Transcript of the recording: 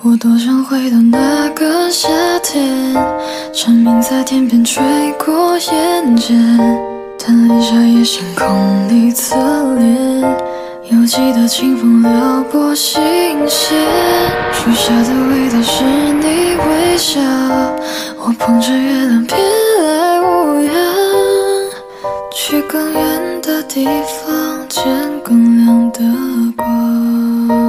我多想回到那个夏天，蝉鸣在天边吹过眼间，但泪下也星空你侧脸，犹记得清风撩拨心弦，树下的味道是你微笑，我捧着月亮别来无恙，去更远的地方见更亮的光。